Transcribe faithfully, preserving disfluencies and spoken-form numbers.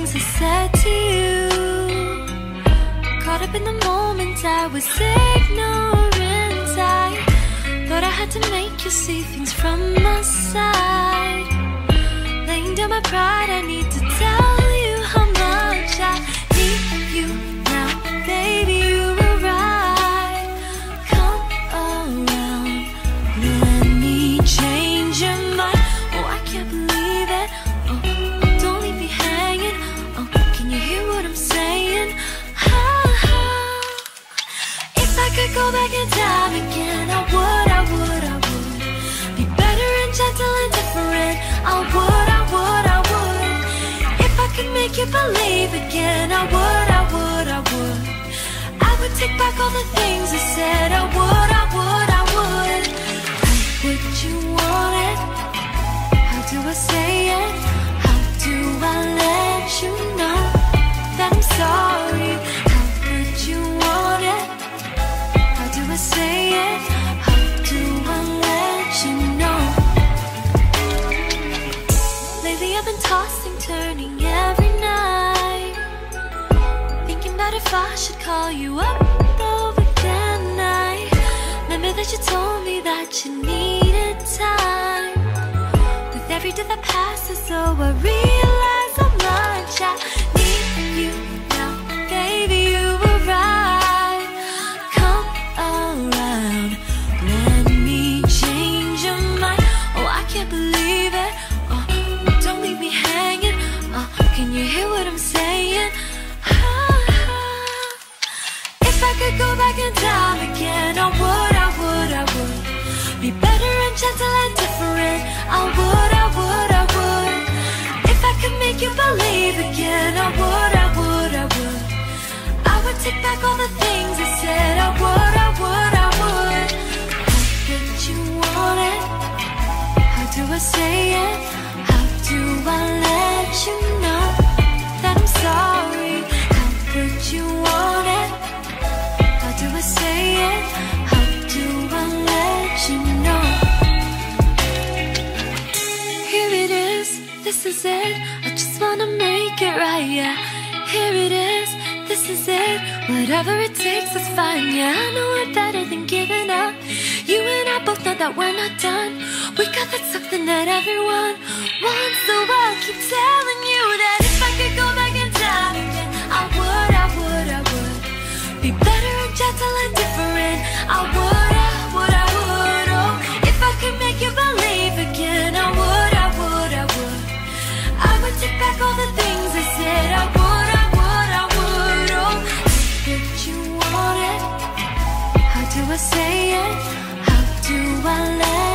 things I said to you. Caught up in the moment, I was ignorant. I thought I had to make you see things from my side. Laying down my pride, I need to tell you how much I need you now, baby. You were right. Come around, let me change your mind. Oh, I can't believe it. Oh, don't leave me hanging. Oh, can you hear what I'm saying? Ah, if I could go back in time again, I would, I would, I would be better and gentle and different. I would, I would, I would. If I could make you believe again, I would, I would, I would. I would take back all the things I said. I would, I would, I would. How would you want it? How do I say it? How do I let you know that I'm sorry? How would you want it? How do I say it? How do I let you know? Lately I've been tossing, turning every night, thinking about if I should call you up over the night. Remember that you told me that you needed time. With every day that passes, so I realize how much I need you now, baby. You were right. Come around, let me change your mind. Oh, I can't believe it. Oh, don't leave me hanging. Oh, can you hear what I'm saying? Ah, if I could go back in time again, I would, I would, I would be better and gentle and different. I would, I would, I would. If I could make you believe again, I would, I would, I would. I would take back all the things I said. I would, I would, I would. How would you want it? How do I say it? How do I let you know that I'm sorry? How would you want it? How do I say it? How do I let you know? Here it is, this is it. I just wanna make it right, yeah. Here it is, this is it. Whatever it takes, it's fine, yeah. I know it better than giving up. You and I both know that we're not done. We got that something that everyone wants. So I'll keep telling you that if I could go back in time again, I would, I would, I would be better and gentle and different. I would, I would, I would. Oh, if I could make you believe again, I would, I would, I would. I would take back all the things I said. I would, I would, I would. Oh, how would you want it? How do I say it? How do I let